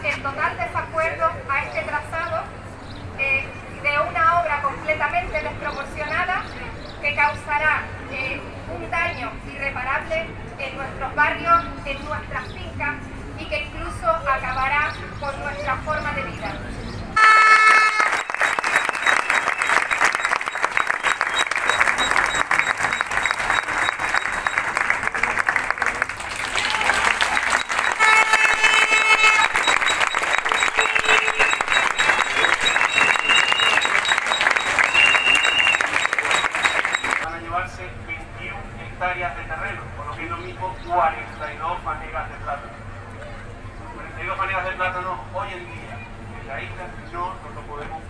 el total desacuerdo a este trazado de una obra completamente desproporcionada que causará un daño irreparable en nuestros barrios, en nuestras fincas y que incluso acabará con nuestra forma de vida. Llevarse 21 hectáreas de terreno, por lo que es lo mismo 42 fanegas de plátano. 42 fanegas de plátano hoy en día en la isla no nos lo podemos